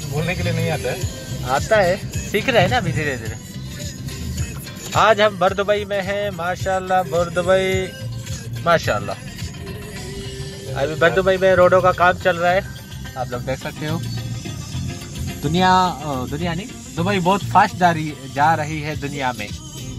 बोलने के लिए नहीं आता है। आता है, सीख रहे हैं ना अभी धीरे धीरे। आज हम बुर्दुबई में हैं, माशाल्लाह बुर्दुबई माशाल्लाह। अभी बुर्दुबई में रोडों का काम चल रहा है, आप लोग देख सकते हो। दुनिया नहीं, दुबई बहुत फास्ट जा रही है दुनिया में।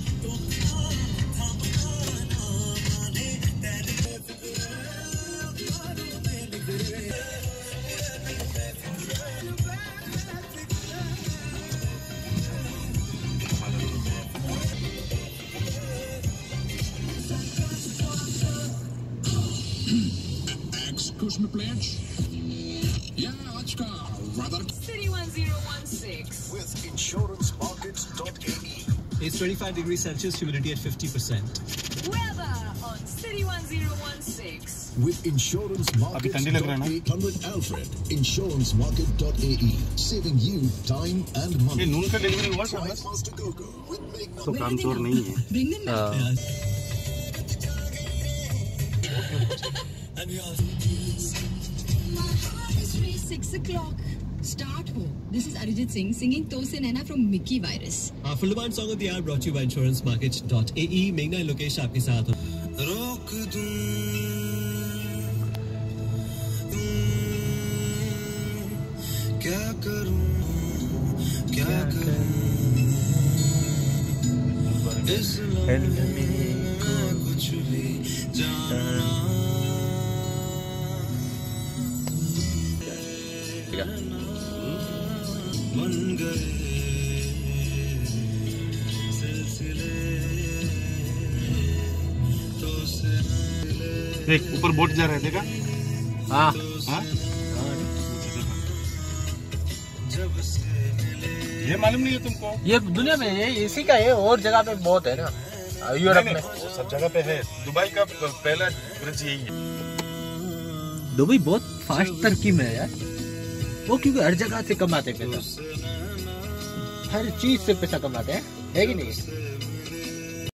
City 1016 with insurancemarket.ae. It's 25 degrees Celsius, humidity at 50%. weather on City 1016 With insurancemarket.ae. 100 Alfred. Insurancemarket.ae. Saving you time and money. ये नून का डिलीवरी हुआ सब Master Coco with Make तो काम चोर नहीं है। Six o'clock. Start ho. This is Arijit Singh singing To Se Naina from Mickey Virus. Full demand song of the hour brought to you by insurancemarket.ae. मेघना लोकेश आपके साथ हो। रोक दूं क्या करूं इस लम्हे में कुछ भी जानना मन गए सिलसिले तो से देख ऊपर बोट जा रहे थे क्या? हाँ जब से मिले ये मालूम नहीं है तुमको? ये दुनिया में ये इसी का है, और जगह पे बहुत है ना यूरोप में। सब जगह पे है। दुबई का पहला ब्रिज यही है। दुबई बहुत फास्ट तरक्की में है यार, वो क्योंकि हर जगह से कमाते पैसा, हर चीज से पैसा कमाते हैं, है कि नहीं?